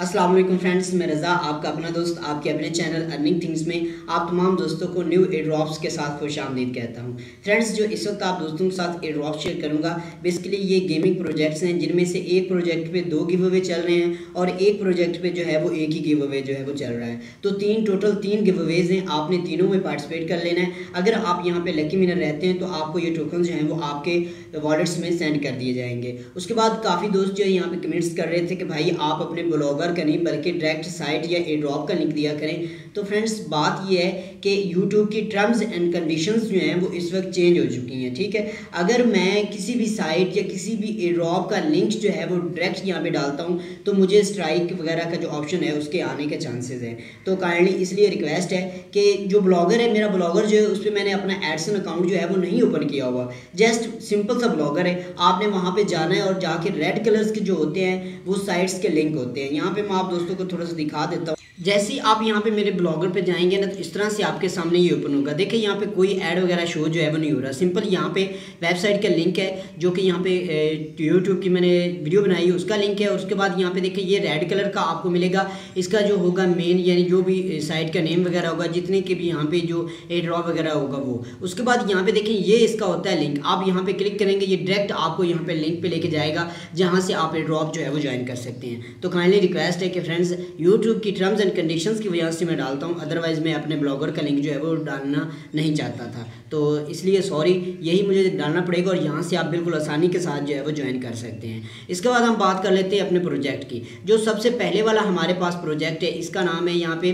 अस्सलाम वालेकुम फ्रेंड्स, मैं रज़ा आपका अपना दोस्त आपके अपने चैनल अर्निंग थिंग्स में आप तमाम दोस्तों को न्यू एयर ड्रॉप्स के साथ खुशामदीद कहता हूं। फ्रेंड्स, जो इस वक्त आप दोस्तों के साथ एयर ड्रॉप शेयर करूंगा, बेसिकली ये गेमिंग प्रोजेक्ट्स हैं जिनमें से एक प्रोजेक्ट पे 2 गिव अवे चल रहे हैं और एक प्रोजेक्ट पे जो है वो एक ही गिव अवे जो है वो चल रहा है। तो टोटल तीन गिव अवेज हैं, आपने तीनों में पार्टिसिपेट कर लेना है। अगर आप यहाँ पे लकी विनर रहते हैं तो आपको ये टोकन जो हैं वो आपके वॉलेट्स में सेंड कर दिए जाएंगे। उसके बाद काफ़ी दोस्त जो है यहाँ पे कमेंट्स कर रहे थे कि भाई आप अपने ब्लॉगर का नहीं बल्कि डायरेक्ट साइट या एयर ड्रॉप का लिंक दिया करें। तो फ्रेंड्स, बात ये है कि यूट्यूब की टर्म्स एंड कंडीशंस जो हैं वो इस वक्त चेंज हो चुकी हैं। ठीक है, अगर मैं किसी भी साइट या किसी भी एयर ड्रॉप का लिंक जो है वो डायरेक्ट यहाँ पे डालता हूँ तो मुझे स्ट्राइक वगैरह का जो ऑप्शन है उसके आने के चांसेस हैं। तो काइंडली इसलिए रिक्वेस्ट है कि जो ब्लॉगर है, मेरा ब्लॉगर जो है उस पर मैंने अपना एडसन अकाउंट जो है वो नहीं ओपन किया हुआ, जस्ट सिंपल सा ब्लॉगर है। आपने वहाँ पे जाना है और जाके रेड कलर्स के जो होते हैं वो साइट्स के लिंक होते हैं। यहाँ पे मैं आप दोस्तों को थोड़ा सा दिखा देता हूँ। जैसे ही आप यहाँ पे मेरे ब्लॉगर पे जाएंगे ना तो इस तरह से आपके सामने ये ओपन होगा। देखिए यहाँ पे कोई ऐड वगैरह शो जो है वो नहीं हो रहा, सिंपल यहाँ पे वेबसाइट का लिंक है जो कि यहाँ पे यूट्यूब की मैंने वीडियो बनाई है उसका लिंक है। उसके बाद यहाँ पे देखिए ये रेड कलर का आपको मिलेगा, इसका जो होगा मेन यानी जो भी साइट का नेम वगैरह होगा, जितने के भी यहाँ पे जो एयर ड्रॉप वगैरह होगा वो। उसके बाद यहाँ पे देखिए ये इसका होता है लिंक, आप यहाँ पे क्लिक करेंगे ये डायरेक्ट आपको यहाँ पे लिंक पे लेके जाएगा जहाँ से आप एयर ड्रॉप जो है वो ज्वाइन कर सकते हैं। तो काइंडली रिक्वेस्ट है कि फ्रेंड्स, यूट्यूब की टर्म्स एंड कंडीशंस की वजह से मैं डालता हूँ, अदरवाइज मैं अपने ब्लॉगर का लिंक जो है वो डालना नहीं चाहता था, तो इसलिए सॉरी, यही मुझे डालना पड़ेगा और यहाँ से आप बिल्कुल आसानी के साथ जो है वो ज्वाइन कर सकते हैं। इसके बाद हम बात कर लेते हैं अपने प्रोजेक्ट की। जो सबसे पहले वाला हमारे पास प्रोजेक्ट है इसका नाम है यहाँ पे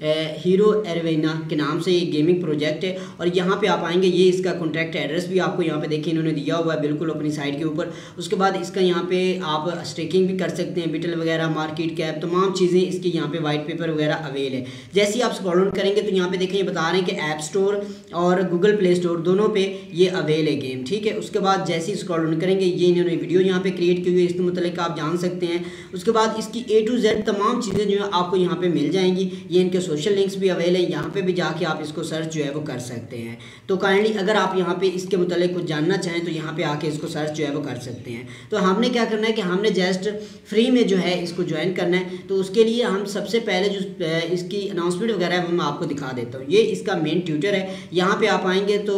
हीरो एरेना के नाम से ये गेमिंग प्रोजेक्ट है। और यहाँ पे आप आएंगे, ये इसका कॉन्टैक्ट एड्रेस भी आपको यहाँ पे देखिए इन्होंने दिया हुआ है बिल्कुल अपनी साइट के ऊपर। उसके बाद इसका यहाँ पे आप स्टेकिंग भी कर सकते हैं, बिटल वगैरह, मार्केट कैप, तमाम चीज़ें इसकी यहाँ पे वाइट पेपर वगैरह अवेल है। जैसे ही आप स्क्रॉल डाउन करेंगे तो यहाँ पे देखें ये बता रहे हैं कि ऐप स्टोर और गूगल प्ले स्टोर दोनों पे ये अवेल है गेम। ठीक है, उसके बाद जैसे ही स्क्रॉल डाउन करेंगे ये इन्होंने वीडियो यहाँ पे क्रिएट की हुई है, इसके मतलब आप जान सकते हैं। उसके बाद इसकी A to Z तमाम चीज़ें जो है आपको यहाँ पे मिल जाएंगी। ये इनके सोशल लिंक्स भी अवेल है, यहाँ पे भी जाके आप इसको सर्च जो है वो कर सकते हैं। तो काइंडली अगर आप यहाँ पे इसके मतलब कुछ जानना चाहें तो यहाँ पे आके इसको सर्च जो है वो कर सकते हैं। तो हमने क्या करना है कि हमने जस्ट फ्री में जो है इसको ज्वाइन करना है। तो उसके लिए हम सबसे पहले जो इसकी अनाउंसमेंट वगैरह है वो मैं आपको दिखा देता हूँ। ये इसका मेन ट्विटर है, यहाँ पे आप आएंगे तो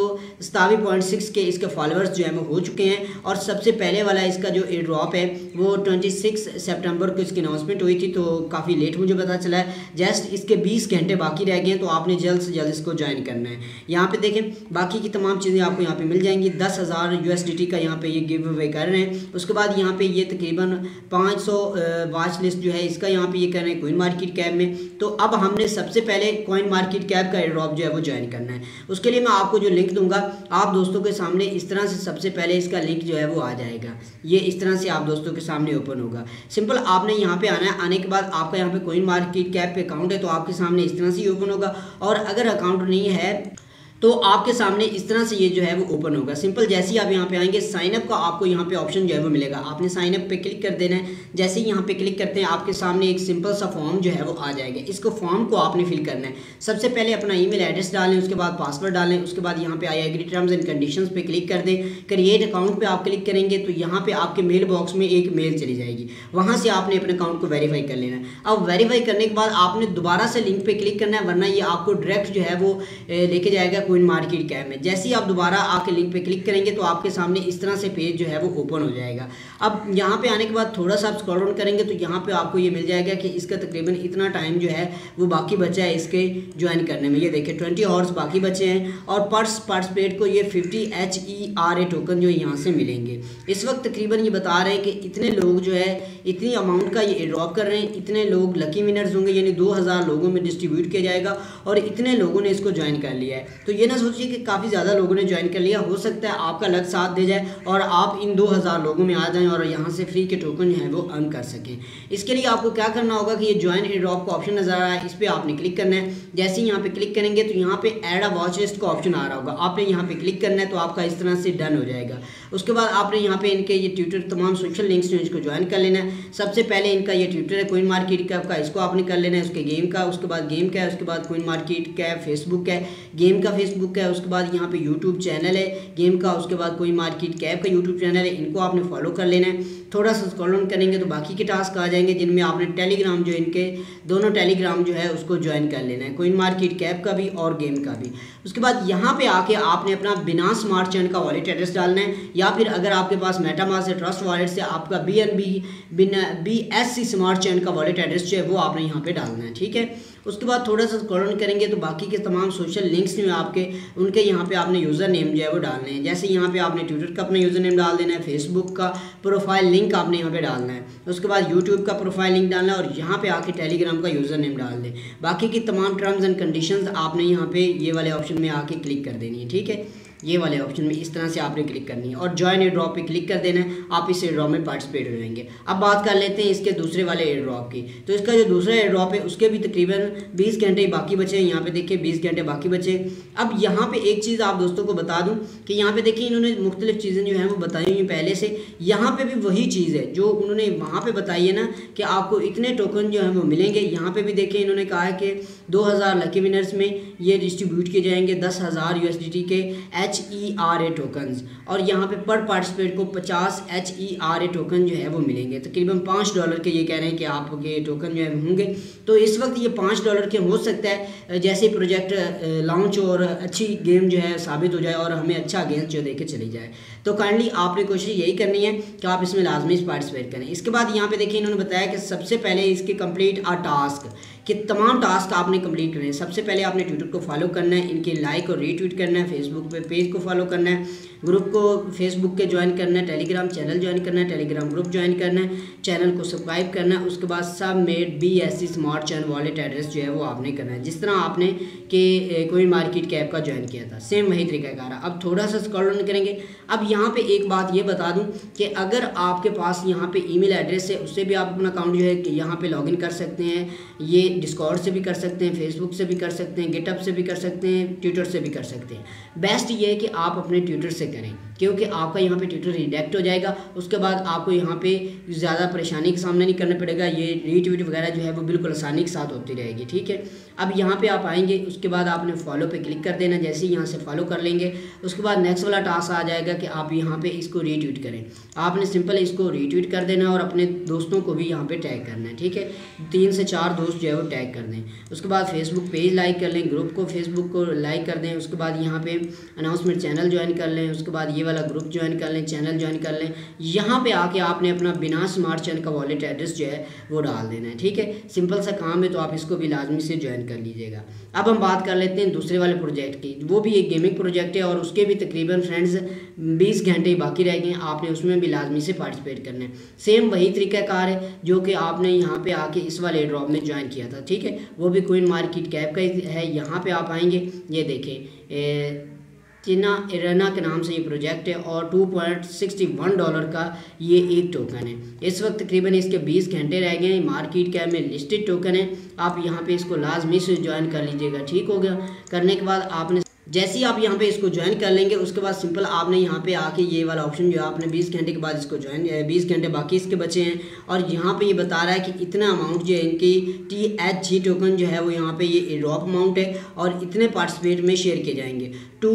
27.6 के इसके फॉलोअर्स जो है वो हो चुके हैं। और सबसे पहले वाला इसका जो एयर ड्रॉप है वो 26 सितंबर को इसकी अनाउंसमेंट हुई थी, तो काफ़ी लेट मुझे पता चला है। जस्ट इसके 20 घंटे बाकी रह गए हैं, तो आपने जल्द से जल्द इसको ज्वाइन करना है। यहाँ पे देखें बाकी की तमाम चीज़ें आपको यहाँ पे मिल जाएंगी। 10,000 USDT का यहाँ पे ये गिव अवे कर रहे हैं। उसके बाद यहाँ पे ये तकरीबन 500 वॉच लिस्ट जो है इसका यहाँ पे ये कर रहे हैं कोइन मार्केट कैप में। तो अब हमने सबसे पहले कॉइन मार्केट कैप का एयर ड्रॉप जो है वो ज्वाइन करना है। उसके लिए मैं आपको जो लिंक दूंगा आप दोस्तों के सामने इस तरह से सबसे पहले इसका लिंक जो है वो आ जाएगा। ये इस तरह से आप दोस्तों के सामने ओपन होगा। सिंपल आपने यहाँ पे आना है, आने के बाद आपका यहाँ पे कॉइन मार्केट कैप पे अकाउंट है तो आपके सामने इस तरह से ही ओपन होगा। और अगर अकाउंट नहीं है तो आपके सामने इस तरह से ये जो है वो ओपन होगा। सिंपल जैसे ही आप यहाँ पे आएंगे साइन अप का आपको यहाँ पे ऑप्शन जो है वो मिलेगा, आपने साइन अप पे क्लिक कर देना है। जैसे ही यहाँ पे क्लिक करते हैं आपके सामने एक सिंपल सा फॉर्म जो है वो आ जाएगा। इसको फॉर्म को आपने फिल करना है। सबसे पहले अपना ईमेल एड्रेस डालें, उसके बाद पासवर्ड डालें, उसके बाद यहाँ पे I agree terms and conditions पे क्लिक कर दें। क्रिएट अकाउंट पे आप क्लिक करेंगे तो यहाँ पे आपके मेल बॉक्स में एक मेल चली जाएगी, वहाँ से आपने अपने अकाउंट को वेरीफाई कर लेना है। अब वेरीफाई करने के बाद आपने दोबारा से लिंक पे क्लिक करना है, वरना ये आपको डायरेक्ट जो है वो लेके जाएगा कॉइन मार्केट कैप में। जैसे ही आप दोबारा आके लिंक पे क्लिक करेंगे तो आपके सामने इस तरह से पेज जो है वो ओपन हो जाएगा। अब यहाँ पे आने के बाद थोड़ा सा आप स्क्रॉल डाउन करेंगे तो यहाँ पे आपको ये मिल जाएगा कि इसका तकरीबन इतना टाइम जो है वो बाकी बचा है इसके ज्वाइन करने में। ये देखिए 20 आवर्स बाकी बचे हैं और पार्टिसिपेट को ये 50 HERA टोकन जो यहाँ से मिलेंगे। इस वक्त तकरीबन ये बता रहे हैं कि इतने लोग जो है इतनी अमाउंट का ये ड्रॉप कर रहे हैं, इतने लोग लकी विनर्स होंगे, यानी 2000 लोगों में डिस्ट्रीब्यूट किया जाएगा और इतने लोगों ने इसको ज्वाइन कर लिया है। तो ये ना सोचिए कि काफ़ी ज़्यादा लोगों ने ज्वाइन कर लिया, हो सकता है आपका लक साथ दे जाए और आप इन 2000 लोगों में आ जाएं और यहाँ से फ्री के टोकन जो है वो अर्न कर सकें। इसके लिए आपको क्या करना होगा कि ये ज्वाइन एयर ड्रॉप का ऑप्शन नजर आ रहा है, इस पर आपने क्लिक करना है। जैसे ही यहाँ पे क्लिक करेंगे तो यहाँ पे ऐड अ वॉच लिस्ट का ऑप्शन आ रहा होगा, आपने यहाँ पे क्लिक करना है तो आपका इस तरह से डन हो जाएगा। उसके बाद आपने यहाँ पे इनके ये ट्विटर तमाम सोशल लिंक्स जो इसको ज्वाइन कर लेना है। सबसे पहले इनका ये ट्विटर है कॉइन मार्केट कैप का, इसको आपने कर लेना है। उसके गेम का, उसके बाद गेम का है, उसके बाद कॉइन मार्केट कैप फेसबुक है, गेम का फेसबुक है, उसके बाद यहाँ पे यूट्यूब चैनल है गेम का, उसके बाद कॉइन मार्केट कैप का यूट्यूब चैनल है, इनको आपने फॉलो कर लेना है। थोड़ा सा स्क्रॉल डाउन करेंगे तो बाकी के टास्क आ जाएंगे, जिनमें आपने टेलीग्राम जो इनके दोनों टेलीग्राम जो है उसको ज्वाइन कर लेना है, कोइन मार्केट कैप का भी और गेम का भी। उसके बाद यहाँ पे आके आपने अपना बिना स्मार्ट चेन का वॉलेट एड्रेस डालना है, या फिर अगर आपके पास मेटामास्क से ट्रस्ट वॉलेट से आपका BSC स्मार्ट चेन का वॉलेट एड्रेस जो है वो आपने यहाँ पे डालना है, ठीक है। उसके बाद थोड़ा सा स्क्रॉल डाउन करेंगे तो बाकी के तमाम सोशल लिंक्स जो आपके उनके यहाँ पे आपने यूज़र नेम जो है वो डालने हैं। जैसे यहाँ पे आपने ट्विटर का अपना यूज़र नेम डाल देना है, फेसबुक का प्रोफाइल लिंक आपने यहाँ पे डालना है, उसके बाद यूट्यूब का प्रोफाइल लिंक डालना है और यहाँ पे आके टेलीग्राम का यूज़र नेम डाल दें। बाकी की तमाम टर्म्स एंड कंडीशंस आपने यहाँ पे ये वाले ऑप्शन में आके क्लिक कर देनी है, ठीक है। ये वाले ऑप्शन में इस तरह से आपने क्लिक करनी है और ज्वाइन एयर ड्रॉप पे क्लिक कर देना है, आप इस एयर ड्रॉप में पार्टिसिपेट हो जाएंगे। अब बात कर लेते हैं इसके दूसरे वाले एयर ड्रॉप की। तो इसका जो दूसरा एयर ड्रॉप है उसके भी तकरीबन 20 घंटे बाकी बचे हैं। यहाँ पे देखिए 20 घंटे बाकी बचे। अब यहाँ पे एक चीज़ आप दोस्तों को बता दूँ कि यहाँ पे देखिए इन्होंने मुख्तलिफ चीज़ें जो हैं वो बताई हुई पहले से। यहाँ पे भी वही चीज़ है जो उन्होंने वहाँ पे बताई है ना कि आपको इतने टोकन जो हैं वो मिलेंगे। यहाँ पे भी देखिए इन्होंने कहा है कि 2000 लकी विनर्स में ये डिस्ट्रीब्यूट किए जाएंगे 10,000 USDT के HERA टोकन्स, और यहाँ पे पर पार्टिसिपेट को 50 HERA टोकन जो है वो मिलेंगे। तकरीबन $5 के ये कह रहे हैं कि आपके टोकन जो है होंगे। तो इस वक्त ये $5 के हो सकता है जैसे प्रोजेक्ट लॉन्च और अच्छी गेम जो है साबित हो जाए और हमें अच्छा अगेंस्ट जो देके चली जाए। तो काइंडली आपने कोशिश यही करनी है कि आप इसमें लाजमी पार्टिसिपेट करें। इसके बाद यहाँ पे देखिए इन्होंने बताया कि सबसे पहले इसके कंप्लीट आ टास्क कि तमाम टास्क आपने कंप्लीट करने हैं। सबसे पहले आपने ट्विटर को फॉलो करना है, इनके लाइक और रीट्वीट करना है, फेसबुक पे पेज को फॉलो करना है, ग्रुप को फेसबुक के ज्वाइन करना है, टेलीग्राम चैनल ज्वाइन करना है, टेलीग्राम ग्रुप ज्वाइन करना है, चैनल को सब्सक्राइब करना है। उसके बाद submit BSC smart chain wallet address जो है वो आपने करना है, जिस तरह आपने कि कोई मार्केट कैप का ज्वाइन किया था, सेम वही तरीकाकार है। अब थोड़ा सा स्क्रॉल डाउन करेंगे। अब यहाँ पे एक बात ये बता दूँ कि अगर आपके पास यहाँ पे ईमेल एड्रेस है उससे भी आप अपना अकाउंट जो है कि यहाँ पे लॉगिन कर सकते हैं। ये डिस्कॉर्ड से भी कर सकते हैं, फेसबुक से भी कर सकते हैं, गिटहब से भी कर सकते हैं, ट्विटर से भी कर सकते हैं। बेस्ट ये है कि आप अपने ट्विटर से करें, क्योंकि आपका यहाँ पे ट्विटर रिडेक्ट हो जाएगा। उसके बाद आपको यहाँ पे ज़्यादा परेशानी का सामना नहीं करना पड़ेगा। ये रीट्वीट वगैरह जो है वो बिल्कुल आसानी के साथ होती रहेगी, ठीक है। अब यहाँ पे आप आएंगे, उसके बाद आपने फॉलो पे क्लिक कर देना। जैसे ही यहाँ से फॉलो कर लेंगे उसके बाद नेक्स्ट वाला टास्क आ जाएगा कि आप यहाँ पे इसको रीट्वीट करें। आपने सिंपल इसको रीट्वीट कर देना और अपने दोस्तों को भी यहाँ पे टैग करना है, ठीक है। 3 से 4 दोस्त जो है वो टैग कर दें। उसके बाद फेसबुक पेज लाइक कर लें, ग्रुप को फेसबुक को लाइक कर दें। उसके बाद यहाँ पे अनाउंसमेंट चैनल ज्वाइन कर लें। उसके बाद ये वाला ग्रुप ज्वाइन कर लें, चैनल ज्वाइन कर लें। यहाँ पे आके आपने अपना बिना स्मार्ट चैन का वॉलेट एड्रेस जो है वो डाल देना है, ठीक है। सिंपल सा काम है, तो आप इसको भी लाजमी से ज्वाइन कर लीजिएगा। अब हम बात कर लेते हैं दूसरे वाले प्रोजेक्ट की। वो भी एक गेमिंग प्रोजेक्ट है और उसके भी तकरीबन फ्रेंड्स 20 घंटे ही बाकी रह गए हैं। आपने उसमें भी लाजमी से पार्टिसिपेट करना है। सेम वही तरीकाकार है जो कि आपने यहाँ पे आके इस वाले ड्रॉप में ज्वाइन किया था, ठीक है। वो भी कोइन मार्केट कैप का है। यहाँ पे आप आएंगे, ये देखें चिना इराना के नाम से ये प्रोजेक्ट है और $2.61 का ये एक टोकन है। इस वक्त तकरीबन इसके 20 घंटे रह गए हैं। मार्केट कैप में लिस्टेड टोकन है। आप यहाँ पे इसको लाजमी से ज्वाइन कर लीजिएगा, ठीक हो गया। करने के बाद आपने जैसे ही आप यहाँ पे इसको ज्वाइन कर लेंगे उसके बाद सिंपल आपने यहाँ पे आके ये वाला ऑप्शन जो है आपने 20 घंटे के बाद इसको ज्वाइन 20 घंटे बाकी इसके बचे हैं और यहाँ पे ये बता रहा है कि इतना अमाउंट जो है इनकी THG टोकन जो है वो यहाँ पे ये ड्रॉप अमाउंट है और इतने पार्टिसिपेट में शेयर किए जाएंगे।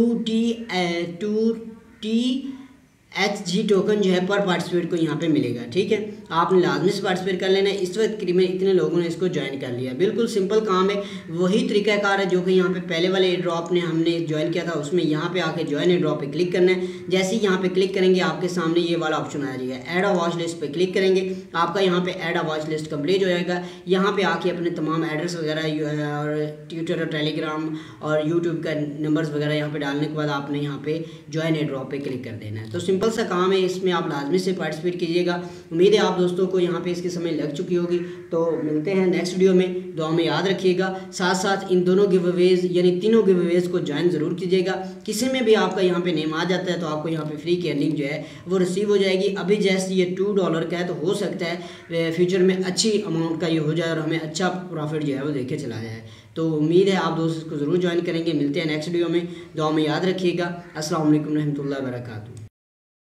2THG टोकन जो है पर पार्टिसिपेट को यहाँ पे मिलेगा, ठीक है। आपने लाजमी से पार्टिसिपेट कर लेना है। इस वक्त करीबन इतने लोगों ने इसको ज्वाइन कर लिया। बिल्कुल सिंपल काम है, वही तरीकाकार है जो कि यहाँ पे पहले वाले ड्रॉप ने हमने ज्वाइन किया था उसमें। यहाँ पे आके ज्वाइन ड्रॉप पे क्लिक करना है। जैसे ही यहाँ पे क्लिक करेंगे आपके सामने ये वाला ऑप्शन आ जाएगा, ऐड अ वॉच लिस्ट पे क्लिक करेंगे। आपका यहाँ पे add a watchlist complete हो जाएगा। यहाँ पे आके अपने तमाम एड्रेस वगैरह और ट्विटर और टेलीग्राम और यूट्यूब का नंबर्स वगैरह यहाँ पे डालने के बाद आपने यहाँ पे ज्वाइन ड्रॉप पे क्लिक कर देना है। तो सिंपल सा काम है, इसमें आप लाजमी से पार्टिसिपेट कीजिएगा। उम्मीद है आप दोस्तों को यहाँ पे इसके समय लग चुकी होगी। तो मिलते हैं नेक्स्ट वीडियो में। दुआ में याद रखिएगा। साथ साथ इन दोनों गिव अवेज यानी तीनों गिव अवेज को ज्वाइन ज़रूर कीजिएगा। किसी में भी आपका यहाँ पे नेम आ जाता है तो आपको यहाँ पे फ्री की अर्निंग जो है वो रिसीव हो जाएगी। अभी जैसे ये $2 का है तो हो सकता है फ्यूचर में अच्छी अमाउंट का ये हो जाए और हमें अच्छा प्रॉफिट जो है वो देखे चला जाए। तो उम्मीद है आप दोस्त इसको ज़रूर ज्वाइन करेंगे। मिलते हैं नेक्स्ट वीडियो में। दुआ में याद रखिएगा। अस्सलाम वालेकुम रहमतुल्लाहि व बरकातहू।